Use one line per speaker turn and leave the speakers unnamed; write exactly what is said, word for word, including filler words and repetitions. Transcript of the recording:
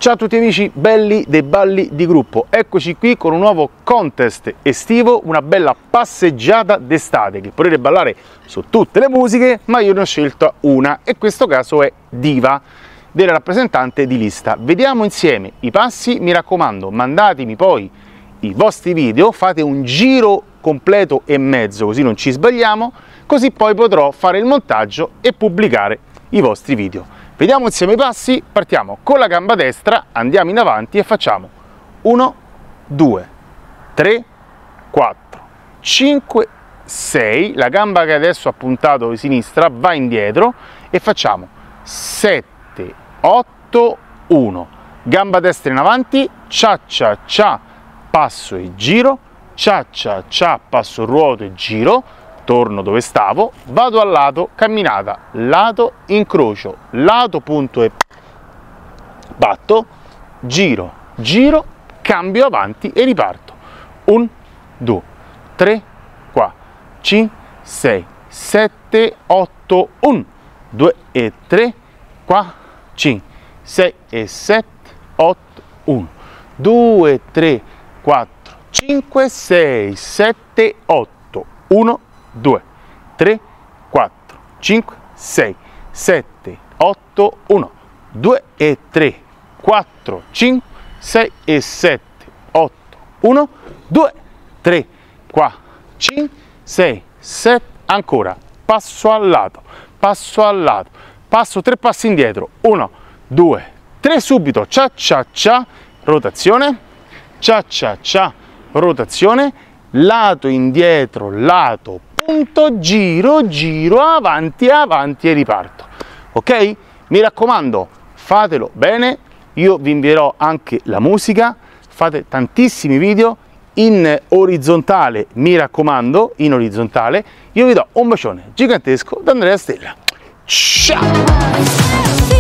Ciao a tutti amici belli dei balli di gruppo, eccoci qui con un nuovo contest estivo, una bella passeggiata d'estate che potete ballare su tutte le musiche, ma io ne ho scelta una e in questo caso è Diva, della rappresentante di lista. Vediamo insieme i passi, mi raccomando mandatemi poi i vostri video, fate un giro completo e mezzo così non ci sbagliamo, così poi potrò fare il montaggio e pubblicare i vostri video. Vediamo insieme i passi, partiamo con la gamba destra, andiamo in avanti e facciamo uno, due, tre, quattro, cinque, sei, la gamba che adesso ha puntato di sinistra va indietro e facciamo sette, otto, uno, gamba destra in avanti, cia cia cia, passo e giro, cia cia cia, passo, ruoto e giro, torno dove stavo, vado al lato, camminata, lato, incrocio, lato, punto e batto, giro, giro, cambio avanti e riparto. uno, due, tre, quattro, cinque, sei, sette, otto, uno, due e tre, quattro, cinque, sei e sette, otto, uno, due, tre, quattro, cinque, sei, sette, otto, uno, due, tre, quattro, cinque, sei, sette, otto, uno, due e tre, quattro, cinque, sei e sette, otto, uno, due, tre, quattro, cinque, sei, sette, ancora, passo al lato, passo al lato, passo tre passi indietro, uno, due, tre, subito, cia cia cia, rotazione, cia cia cia, rotazione, lato indietro, lato, punto, giro, giro, avanti, avanti e riparto. Ok? Mi raccomando, fatelo bene, io vi invierò anche la musica, fate tantissimi video in orizzontale, mi raccomando, in orizzontale. Io vi do un bacione gigantesco da Andrea Stella. Ciao!